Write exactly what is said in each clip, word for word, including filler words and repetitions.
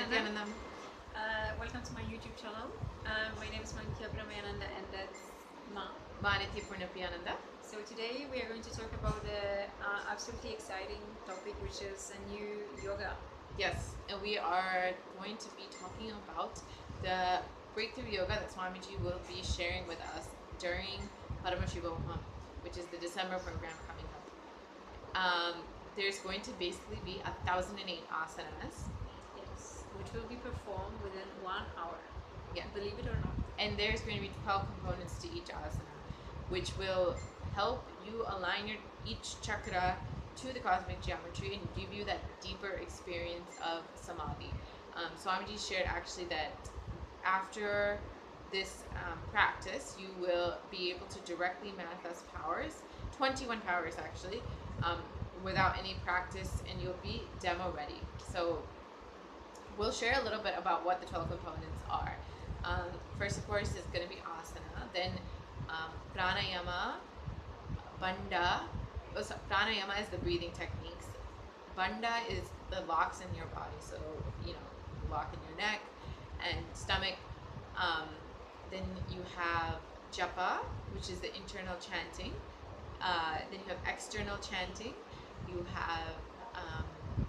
Nityananda. Uh, welcome to my YouTube channel. Uh, my name is Manitya Brahmayananda and that's Ma. Manitya Purnapyananda. So today we are going to talk about the uh, absolutely exciting topic, which is a new yoga. Yes, and we are going to be talking about the breakthrough yoga that Swamiji will be sharing with us during Paramashivaham, which is the December program coming up. Um, there's going to basically be a thousand and eight asanas. Yes, which will be performed within one hour. Yeah. Believe it or not. And there's going to be twelve components to each asana, which will help you align your each chakra to the cosmic geometry and give you that deeper experience of samadhi. Um, Swamiji shared actually that after this um, practice, you will be able to directly manifest powers, twenty-one powers actually, um, without any practice, and you'll be demo ready. So we'll share a little bit about what the twelve components are. Um, first, of course, is going to be asana, then um, pranayama, bandha. Oh, so pranayama is the breathing techniques. Bandha is the locks in your body, so you know, lock in your neck and stomach. Um, then you have japa, which is the internal chanting. Uh, then you have external chanting. You have um,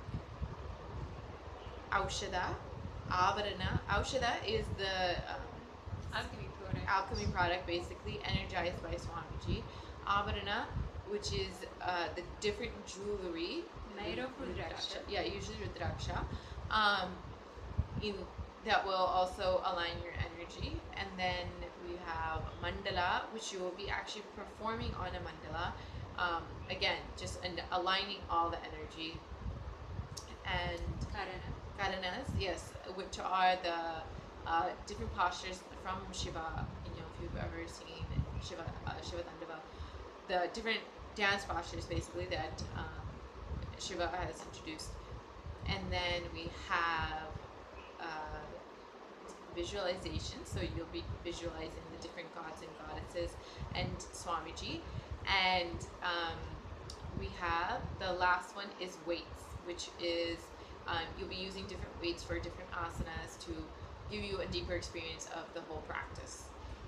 aushada, avarana. Aushada is the um, Alchemy product. alchemy product, basically energized by Swamiji. Avarana, which is uh, the different jewelry Made of rudraksha. Yeah, usually rudraksha. Um, in that will also align your energy. And then we have mandala, which you will be actually performing on a mandala. Um, again, just an, aligning all the energy. And Karana. karanas, yes, which are the uh, different postures from Shiva. You know, if you've ever seen Shiva, uh, Shiva Tandava, the different dance postures basically that um, Shiva has introduced. And then we have uh, visualization, so you'll be visualizing the different gods and goddesses and Swamiji. And um, we have the last one is weights, which is um, you'll be using different weights for different asanas to give you a deeper experience of the whole practice.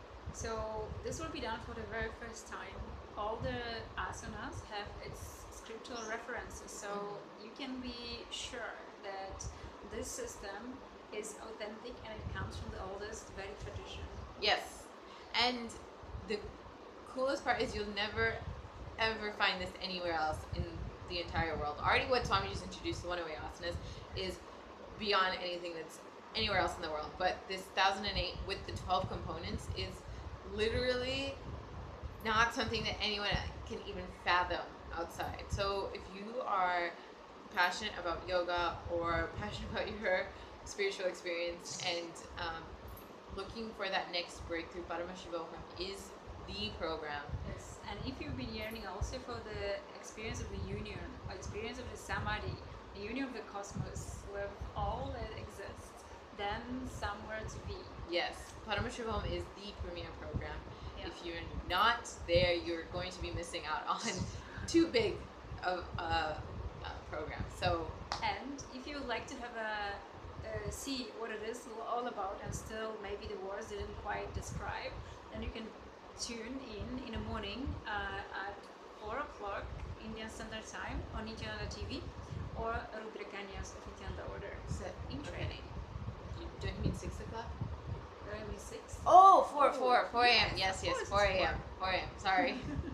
So this will be done for the very first time. All the asanas have its scriptural references, so Mhm. you can be sure that this system is authentic and it comes from the oldest Vedic tradition. Yes, and the coolest part is you'll never ever find this anywhere else in the entire world. Already what Swami just introduced, the one-away asanas, is beyond anything that's anywhere else in the world. But this one thousand eight with the twelve components is literally not something that anyone can even fathom outside. So if you are passionate about yoga or passionate about your spiritual experience and um, looking for that next breakthrough, Paramashivaham is the program. Yes, and if you've been yearning also for the experience of the union, or experience of the samadhi, the union of the cosmos, with all that exists, then somewhere to be. Yes, Paramashivaham is the premier program. Yeah. If you're not there, you're going to be missing out on too big of a, a program. So, And if you would like to have a uh, see what it is all about, and still maybe the words didn't quite describe, then you can tune in in the morning uh, at four o'clock Indian Standard Time on Nityananda T V or Rudrakanyas of Nityananda Order. so in training. You, don't you mean six o'clock? Early six. Oh, four, Oh, four, four a.m. Yes, yes, of yes, course four it's a.m. four a.m. Sorry.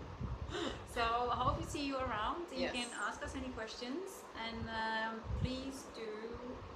So I hope we see you around. You Yes. can ask us any questions, and um, please do